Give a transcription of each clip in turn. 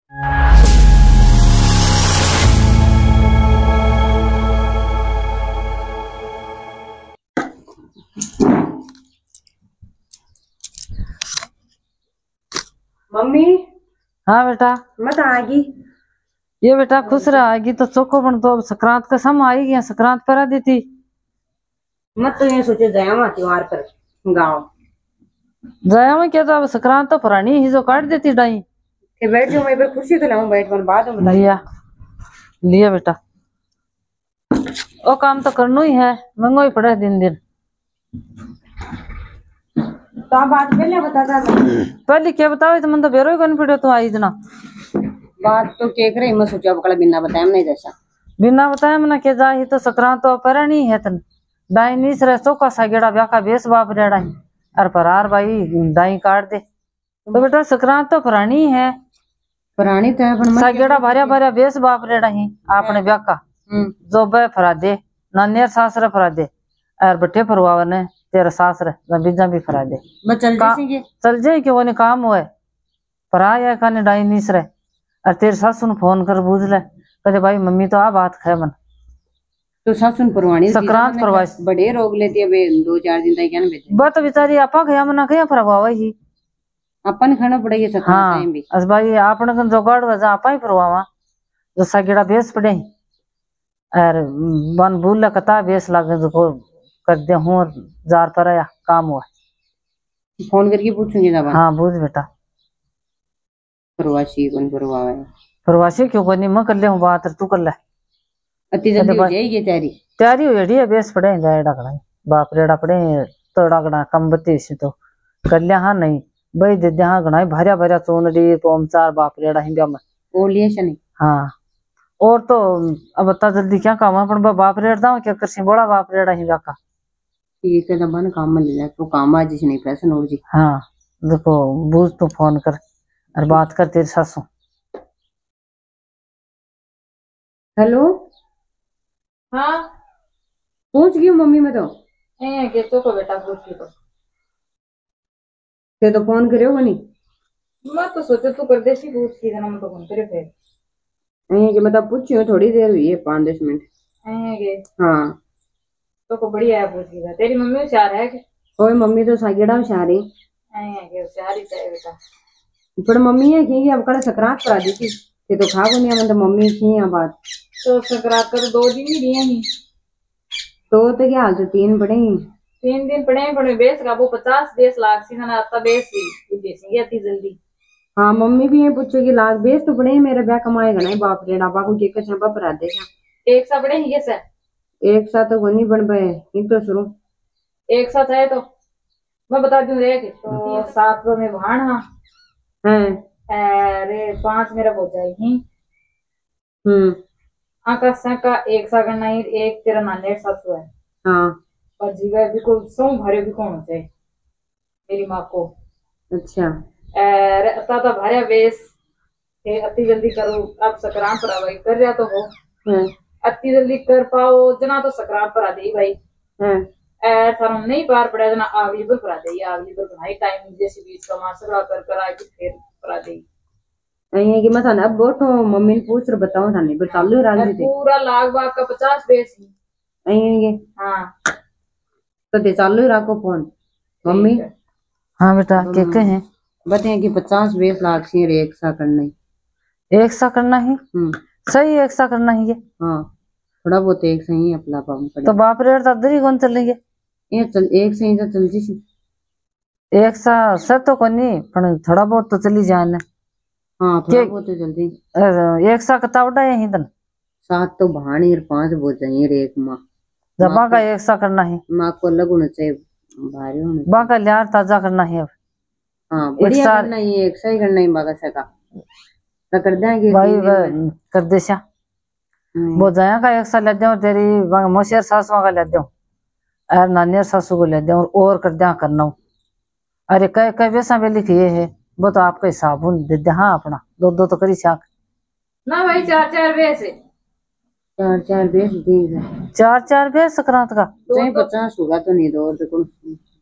Mummy. हाँ बेटा। मत आएगी ये बेटा खुश रह, आएगी तो चोखो बन, तो अब संक्रांत का सम आएगी, संक्रांत पर देती मत तो ये सोचे जाया त्योहार पर गाँव जाया में क्या, तो अब संक्रांत तो पुरानी ही जो काट देती डाई के बैठ जाओ, मैं खुशी तो लाऊं, बैठ कर बाद में लिया लिया बेटा। ओ काम तो करना ही है, महंगो ही पड़े दिन दिन। तो आप बात पहले बता था पहले क्या बताओ, तो मन तो बेरो ही करनी पड़े तो आई इतना बात तो के करे, मैं सोचा बकला बिना बताया नहीं जैसा बिना बताया मना के जा ही तो संक्रांत तो पर नहीं है तन डाई नीस रह सो का सागेड़ा ब्याह का बेस बाप रेड़ा ही अर परार भाई डाई काट दे। तो बेटा संक्रांत तो पुरानी है, पुरानी तो है सागेड़ा भारिया भारिया बेस बाप रेड़ा ही आपने ब्याह का जो बे फरा दे नानियर सासरे फरा दे और बट्टे फरवावा ने तेरा सासरे बीजा भी फरा दे चल जाए कि वो काम हुआ फरा या काने डाई नीस रहे और तेरे सासू ने फोन कर बूझ ले कहते भाई मम्मी तो आ बात खाए मन तो सासुन परवानी संक्रांत परवास बड़े रोग लेती है 2-4 दिन तक क्या ना बेटे बात बेचारी आपा गया मना कया फरवावा ही अपन खाना पड़ेगी संक्रांत टाइम भी अस भाई आपने कन जोगाड़ वजा आपा ही फरवावा जो सागेड़ा बेस पड़े और बन भूल कता बेस लागे जो कर दे हूं जार पर आया काम हुआ फोन करके पूछूंगी ना। हाँ पूछ बेटा प्रवासी कौन परवावा है, प्रवासी क्यों करनी मैं कर ले हूं बात तू कर ले अति जल्दी हो जाएगी तैयारी हो रही है बेस पड़े जाए डगड़ा बाप रेड़ा पड़े तो डगड़ा कम बत्ती से तो कर लिया। हाँ नहीं भाई दे हाँ गणा भरिया भरिया चोनड़ी पोमचार बाप रेड़ा ही में ओ लिया नहीं। हाँ और तो अब इतना जल्दी क्या काम है पर बाप रेड़ दाऊ क्या कर बड़ा बाप रेड़ा ही का ठीक है दबा काम में ले तो काम आज नहीं प्रश्न और जी। हाँ देखो बूझ तो फोन कर और बात कर तेरे सासू। हेलो हाँ पहुंच गई मम्मी में तो के तो बेटा पूछ की तो फोन करे हो नहीं मैं तो सोचे तू कर देसी पूछ की ना मैं तो फोन करे फिर कि मतलब पूछियो थोड़ी देर हुई है 5-10 मिनट के हाँ तो बढ़िया है पूछ की तेरी मम्मी होशियार है कि ओए मम्मी तो सागेड़ा होशियार है के होशियार ही चाहिए बेटा पर मम्मी है कि अब कल संक्रांत करा दी थी ये तो खा को नहीं मतलब मम्मी की है बात तो संक्रांत कर 2 दिन ही दिए ही तो क्या हाल तो 3 पड़े ही 3 दिन पड़े बेस का वो 50 देश लाख सी ना आता बेस ही बेचेंगे इतनी जल्दी। हाँ मम्मी भी ये पूछो कि लाख बेस तो पड़े मेरा ब्याह कमाएगा ना बाप रे डाबा को केकर छापा पर देगा एक सा पड़े ही ये सर एक साथ तो नहीं बन पाए तो शुरू एक साथ है तो मैं बता दूं देख तो 7 तो में भाण हाँ अरे 5 मेरा हो जाएगी आकाश का एक सा करना ही एक तेरा नाने सासू है हाँ और जीवा भी को सो भरे भी कौन होते मेरी माँ को अच्छा अरे अता तो भरे बेस अति जल्दी करो अब संक्रांत पर भाई कर रहा तो हो अति जल्दी कर पाओ जना तो संक्रांत पर आ दे भाई थारा नहीं पार पड़ा जना अगली बार पर आ दे अगली बार बनाई टाइम जैसे बीच का मासड़ा कर आके फिर पर आ दे अये कि मैं थाने अब बैठो मम्मी ने पूछ रहा बताओ थाने पर चालू राज दे पूरा लाख बाग का 50 बेस ही अये हाँ तो दे चालू रखो फोन मम्मी। हाँ बेटा के हैं बताए कि 50 20 लाख से एक सा करना ही एक सा करना ही सही एक सा करना ही है। हाँ थोड़ा बहुत एक सही अपना पाम पड़े तो बाप रे अदर ही कौन चलेंगे ये चल एक सही तो चल जी एक सा सब तो कोनी पर थोड़ा बहुत तो चली जाने। हाँ थोड़ा बहुत तो जल्दी एक सा कतावड़ा है ही तन 7 तो भाणी और 5 बहुत चाहिए एक माँ जमा का एक सा करना है माँ को अलग होना चाहिए भारी होना बाका लियार ताजा करना है अब हाँ बढ़िया करना ही एक सही करना ही बाका सका तो कर देंगे भाई कर दे सा वो जाया का एक सा ले दे तेरी मोशियर सासू का ले दे और नानियर सासू को ले दे और कर दे करना अरे कई कई वैसा भी लिखिए है वो तो आपका हिसाब दे दे। हाँ अपना 2-2 तो करी शाक ना भाई 4-4 बेस 4-4 बेस ठीक है 4-4 बेस संक्रांत का 50 होगा तो नहीं दो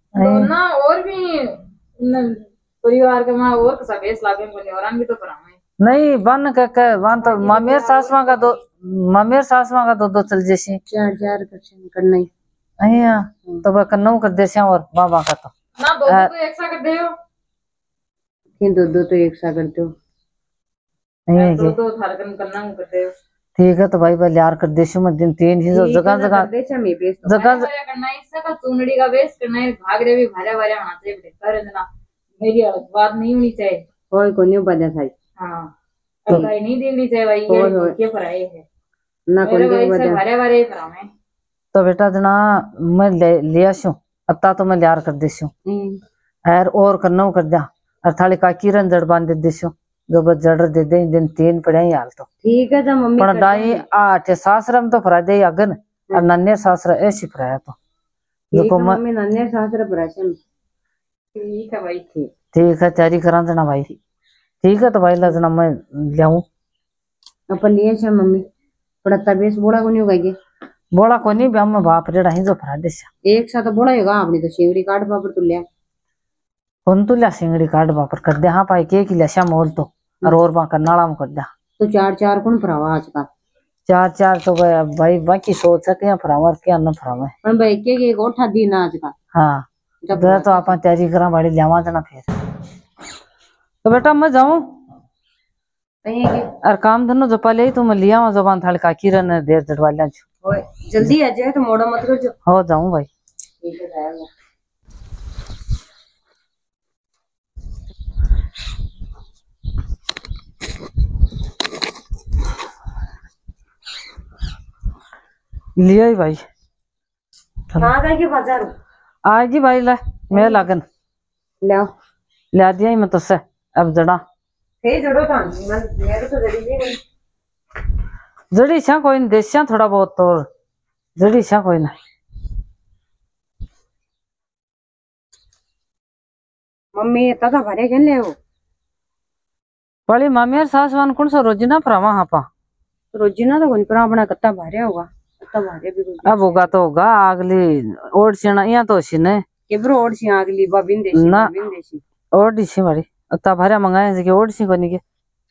ना और भी परिवार के मां और कसा बेस लागे बोले और भी तो करावे नहीं बन के वन तो मामेर सासवा का दो दो चल जैसे चार चार करना ही अहिया तो वह कन्नौ कर देसे और बाबा का तो ना दो दो तो एक सा कर दे हो कि दो दो तो एक सा करते हो दो दो थार करना कर दे हो ठीक है तो भाई बल यार कर देशु में दिन तीन ही जगह जगह जगह करना इससे का चुनड़ी का वेस्ट करना है भाग रे भी भारे भारे होना चाहिए बेटे कर देना मेरी अलग बात नहीं होनी चाहिए कोई को नहीं बजा भाई हां तो भाई नहीं देखनी चाहिए भाई ये क्या फराए है ना कोई बजा भारे भारे फराए तो बेटा जना मैं लिया छू अत्ता तो मैं यार कर देशु और करना कर जा और थाली का किरण जड़ बांध दे देशु जो बस जड़ दे दे दिन तीन पड़े ही हाल तो ठीक है जब मम्मी पर डाई आठ सासरम तो फरा दे अगन और नन्हे सासरा ऐसी फराया तो देखो मम्मी नन्हे सासरा फराशन ठीक है भाई ठीक है तैयारी करा देना भाई ठीक है तो भाई लजना मैं लाऊं अपन लिए छ मम्मी बड़ा तबीयत बोला को नहीं होगा बोला को नहीं हम बाप रे ढाई जो फरा दे एक साथ बोला होगा अपनी तो सिंगड़ी काट बापर तो ले कौन तो ला सिंगड़ी काट बापर कर दे हाँ पाई के लशा मोल तो और बा नाला में कर दे तो चार चार कौन फरावा आजकल चार चार तो भाई बाकी सोच सके फरावा क्या न फरावा पर भाई के गोठा दी ना आजकल हाँ जब तो आप तैयारी करा बड़ी लियावा देना फिर तो बेटा मैं जाऊं और काम धनो जो पहले ही तो मैं लिया जबान थाल का किरण देर जड़वा लिया जल्दी आ जाए तो मोड़ा मत कर हो जाऊं भाई ठीक है जाएगा लिया ही भाई कहाँ गए कि बाजार आएगी भाई ला मैं लागन ला दिया ही मैं तो से अब जड़ा जड़ो था मेरे तो जड़ी नहीं जड़ी छा कोई नहीं देसिया थोड़ा बहुत तो जड़ी छा कोई ना मम्मी इतना तो भरे के ले हो बड़ी मम्मी और सासवान कौन सा रोजिना परावा हाँ पा रोजिना तो कौन परा अपना कत्ता भरे होगा अब होगा तो होगा अगली ओडसीना यहाँ तो सी ने केबरो ओडसी अगली बा बिंदेशी ना बिंदेशी ओडसी बड़ी अत्ता भरे मंगाए के ओडसी कोनी के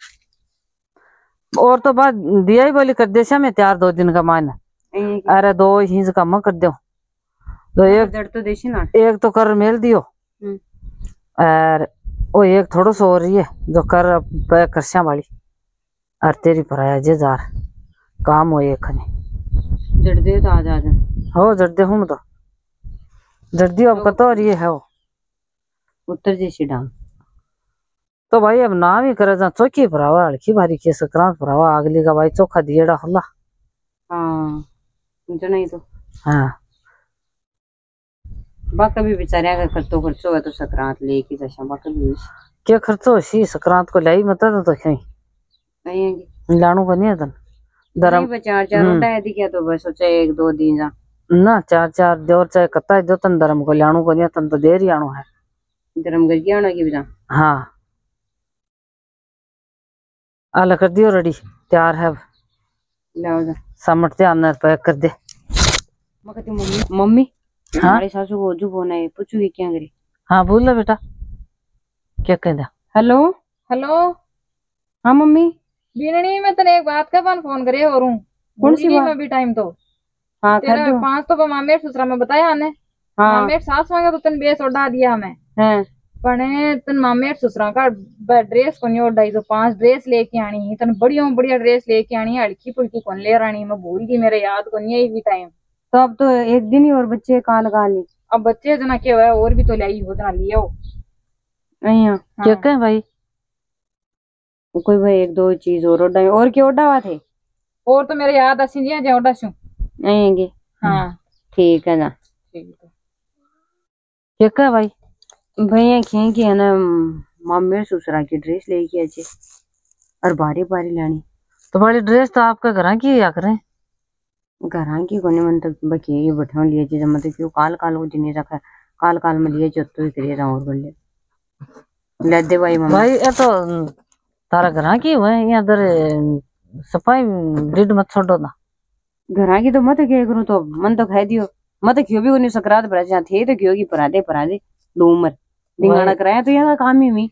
और तो बात दिया ही बोली कर देशा में तैयार 2 दिन का मान अरे 2 हिंज का मैं कर दो तो एक जड़ तो देशी ना एक तो कर मेल दियो और वो एक थोड़ा सो हो रही है जो कर करशा वाली और तेरी पराया जे जार काम हो एक खने जड़ दे तो आज हो जड़ दे हूं तो जड़ दी अब कतो और ये है वो उत्तर जैसी डांग तो भाई अब ना भी करे जा चौकी भरावा हल्की भारी के संक्रांत भरावा अगली का भाई चोखा दिएड़ा होला हाँ जना ही तो हाँ बाका भी बेचारे का खर्चो खर्चो है तो संक्रांत लेके जैसा बाका भी क्या खर्चो सी संक्रांत को लाई मत तो कहीं नहीं लाणू का नहीं है तन दरम चार चार उठा है दिखा तो बस सोचा 1-2 दिन जा ना चार चार जोर चाहे कत्ता जो तन दरम को लाणू को नहीं तन तो देर ही आणू है दरम कर गया ना की बिना हाँ आला कर दियो रेडी तैयार है लाओ जा समटते अंदर पैक कर दे मकती मम्मी मम्मी हमारे सासू को जो फोन है पूछूगी क्या करे हाँ बोल ले बेटा क्या कह दा हेलो हेलो हाँ मम्मी बीननी मैं तने एक बात का फोन करे और हूँ कौन सी बात में भी टाइम तो हाँ तेरा 5 तो मामेर ससुरा में बताया ने हाँ मामेर सास मांगे तो तन बेस ओढ़ा दिया हमें हैं पने तन मामेर ससुरा का ड्रेस कोनी ओढ़ाई तो 5 ड्रेस लेके आनी तन बढ़िया ड्रेस लेके आनी हल्की फुल्की कौन ले रानी मैं भूल गई मेरे याद को नहीं भी टाइम तो अब तो एक दिन ही और बच्चे का लगा ले अब बच्चे जना क्या हुआ और भी तो लाई हो जना लियो क्या कहें भाई कोई भाई 1-2 चीज और ओढ़ा और क्या ओढ़ा हुआ थे और तो मेरे याद असी दिया जे ओढ़ा छू आएंगे हाँ ठीक है ना ठीक है ठीक है भाई भैया खें की है ना मम्मी ससुरा की ड्रेस लेके आजे और बारी बारी लानी तो बड़ी ड्रेस तो आपका घर की या करें घर की कोने मन तक बके बैठा लिए जे मतलब क्यों काल काल वो जिने रखा काल काल में लिए जो तो करिए और बोल ले दे भाई भाई ये तो तारा घर की हुए यहाँ इधर सफाई ब्रिड मत छोड़ो ना घर की तो मत क्या करूँ तो मन तो खाई दियो मत क्यों भी उन्हें सकरात भरा थे तो क्यों की परा दे लूमर डिंगाना कराया तो यहाँ काम ही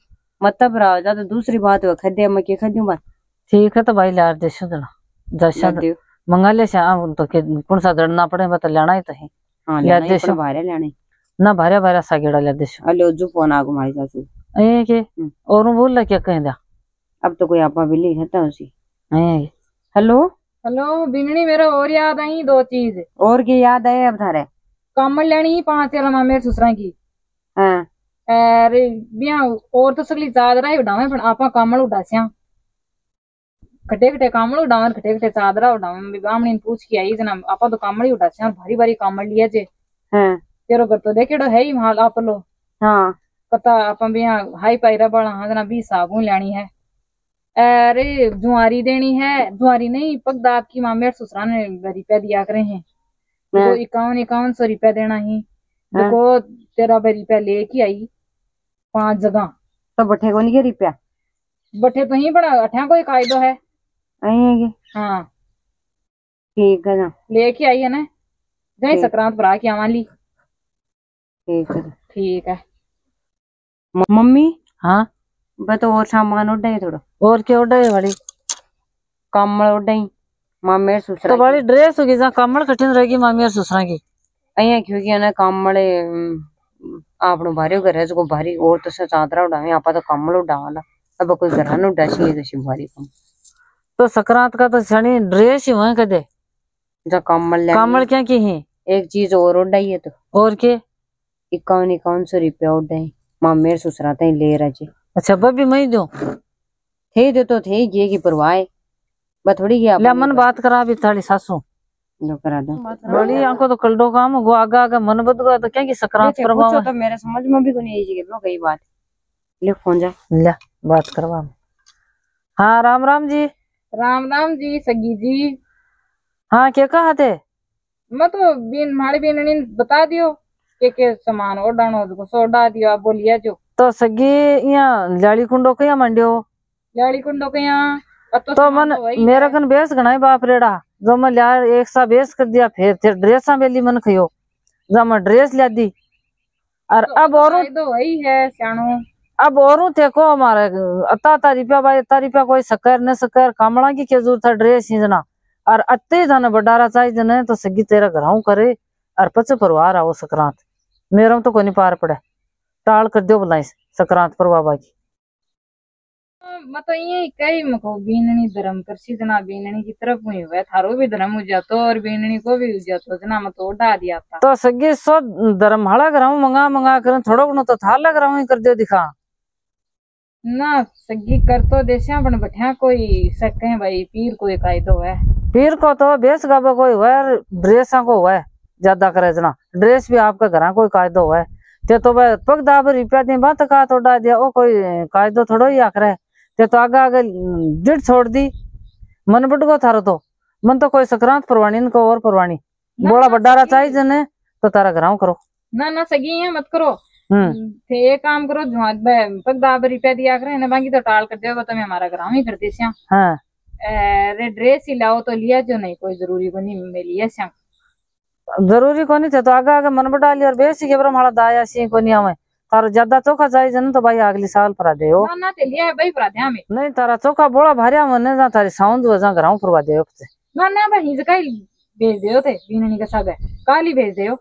मतलब रहा जा तो दूसरी बात है खदे मैं के खदूं बात ठीक है तो भाई लार दे सुना जैसा मंगा ले शाम तो के कौन सा दड़ना पड़े बता लेना ही तो है। हां लेना ही पर भारे लेने ना भारे भारे सा गेड़ा ले दे हेलो जो फोन आगु मारी जासू ए के और बोल ला क्या कह दा अब तो कोई आपा बिल्ली है तो उसी हेलो हेलो बिगनी मेरा और याद आई दो चीज और की याद है अब थारे कमल लेनी 5 तेरा मेरे ससुरा की हां अरे बिया और तो सगली चादरा ही उड़ावे पण आपा कमल उड़ास्या खटे खटे कमल उड़ावे खटे खटे चादरा उड़ावे बामणी पूछ के आई जना आपा तो कमल ही उड़ास्या भारी भारी कमल लिया जे हां तेरो घर तो देखेड़ो है ही माल आप लो हां पता आपा बिया हाई पायरा बड़ा हां जना 20 साबुन लेनी है। अरे जुआरी देनी है जुआरी नहीं पगदाब की मां मेरे ससुरा ने रुपया दिया करे हैं तो 5100 रुपया देना ही देखो तेरा रुपया लेके आई 5 जगह तो बठे को नहीं रुपया बठे तो ही बड़ा अठा कोई कायदो है हाँ ठीक है ना लेके आई है ना जय संक्रांत पर आके आवा ली ठीक है मम्मी हाँ बता और सामान उड़ाई थोड़ा और क्या उड़ाई वाली कमल उड़ाई मामेर ससुरा तो बड़ी ड्रेस होगी जहां कमल कठिन रहेगी मामेर ससुरा की अया क्योंकि ना कमल आपनो भारी घर है जो भारी और तो से चादरा उड़ावे आपा तो कमल उड़ावाला अब कोई घर न उड़ासी है जैसी भारी कम तो संक्रांत का तो छनी ड्रेस ही हुए कदे जा कमल क्या की है एक चीज और उड़ाई है तो और के 5100 रुपया उड़ाई मामेर ससुरा तई ले रजे अच्छा बबी मैं दो थे दे तो थे ये की परवाह बस थोड़ी गया ले मन बात करा भी थाली सासू लो करा दो बड़ी आंखों तो कलडो काम गो आगा आगा मन बदगा तो क्या की संक्रांत करवाओ तो मेरे समझ में भी कोनी आई जी के कई बात ले फोन जा ले बात करवा हाँ राम राम जी सगी जी हाँ क्या कहा थे मैं तो बिन माड़ी बिन बता दियो के सामान ओडानो को सोडा दियो आप बोलिया जो तो सगी यहाँ लाली कुंडो के यहाँ तो मन मेरा कन बेस गणाई बाप रेड़ा जो मैं लिया एक सा बेस कर दिया फिर ड्रेस बेली मन खयो जब मैं ड्रेस लिया दी और अब और वही है सियानो अब और थे को हमारे अता रुपया भाई अता रुपया कोई सकर न सकर कामड़ा की क्या जरूरत है ड्रेस ही जना और अत्ते जाने बडारा चाहिए जने तो सगी तेरा घराऊ करे और पचे परवार आओ संक्रांत मेरा तो कोई नहीं पार पड़े टाल कर दियो बुलाई संक्रांत पर बाबा की मत ये कई मको बीननी धर्म करसी जना बीननी की तरफ हुई हुआ थारो भी धर्म हो जातो और बीननी को भी हो जातो जना मत उड़ा दिया था तो सगे सो धर्म हड़ा कराऊं मंगा कर थोड़ा गुनो तो थार लग रहा कर दियो दिखा ना सगी कर तो देशा बन बैठा कोई सके भाई पीर कोई कायदो है पीर को तो बेस गाबा कोई हुआ ड्रेसा को हुआ ज्यादा करे जना ड्रेस भी आपका घर कोई कायदो हुआ ते तो पग दाब रुपया दी बात का तो उड़ा दिया ओ कोई कायदो थोड़ो ही आखरे ते तो आगे आगे डिट छोड़ दी मन बटगो थारो तो मन तो कोई संक्रांत परवानी को और परवानी बोला बडारा चाहिए जने तो तारा घराऊ करो ना सगी है मत करो थे एक काम करो पग दाब रुपया दिया करे ना बाकी तो टाल कर दो तो मैं हमारा घराऊ ही कर देसिया हां रे ड्रेस ही लाओ तो लिया जो नहीं कोई जरूरी को नहीं मैं लिया श्याम जरूरी को नहीं थे तो आगे आगे मन बटा लिया और बेसी के बरमाला दाया सी को नहीं आवे तारा ज्यादा चोखा चाहिए जन तो भाई अगली साल परा दे हो ना ते लिया है भाई परा दे हमें नहीं तारा चोखा बोला भारिया मन जा तारी साउंड वजा घराऊ परवा दे ना भाई हिज काई भेज दियो थे बीननी का सब है काली भेज दियो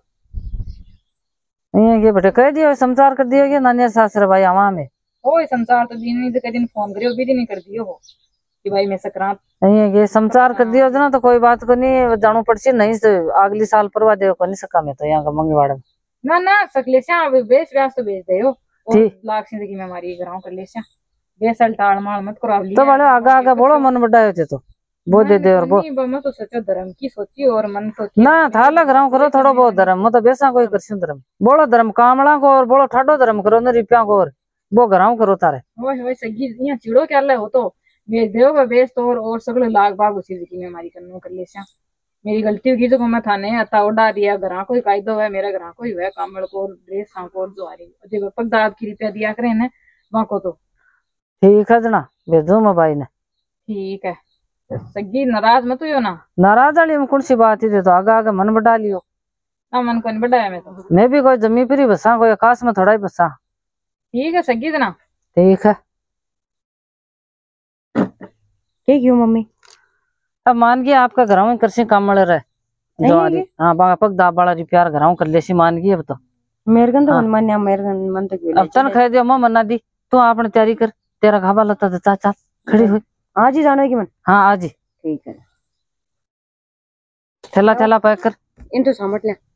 ये बेटे कह दियो समाचार कर दियो ये नानी सासरे भाई आवा में ओए समाचार तो बीननी से कई दिन फोन करियो भी नहीं कर दियो हो कि भाई मैं संक्रांत ये समाचार कर दियो ना तो कोई बात को नहीं जानू पड़सी नहीं तो अगली साल परवा दे को नहीं सका मैं तो यहाँ का मंगवाड़ा ना सकलेशा बेस व्यास तो भेज दे लाख जिंदगी में हमारी घराव कर लेशा बेसल टाल माल मत करो तो बड़े आगा बोलो मन बढ़ाए थे तो वो दे दे और वो मैं तो सच्चा धर्म की सोची और मन तो ना था लग रहा हूँ करो थोड़ा बहुत धर्म मैं तो बेसा कोई करसी धर्म बोलो धर्म कामड़ा को और बोलो ठाडो धर्म करो न रुपया को और वो घराव करो तारे वो सगी यहाँ चिड़ो क्या ले हो तो भेज दे बेस तो और सगले लाख बाग उसी जिंदगी में हमारी करनो कर लेशा मेरी गलती होगी जो मैं थाने आता उड़ा दिया घर कोई कायदो है मेरा घर कोई है कामड़ को ड्रेस को जो आ रही जो पगदाब की रुपया दिया करे ने वहां को तो ठीक है जना भेजो मैं भाई ने ठीक है सगी नाराज मत हो ना नाराज वाली में कौन सी बात ही दे तो आगा आगे मन बढ़ा लियो ना मन को नहीं बढ़ाया मैं तो मैं भी कोई जमी फिरी बसा कोई आकाश में थोड़ा ही बसा ठीक है सगी जना ठीक है ठीक है मम्मी। अब मान गया आपका घर में कृषि काम मल रहे जो आदि हाँ बागा पग दाब वाला रिपेयर घर कर लेसी मान गई अब तो मेरे गन तो मेरे गन मन तो अब तन खा दियो मैं मना दी तू आपने तैयारी कर तेरा घाबा लता तो चाचा खड़ी हुई आज ही जाना है कि मन हाँ आज ही ठीक है थैला थैला पैक कर इन तो सामट ले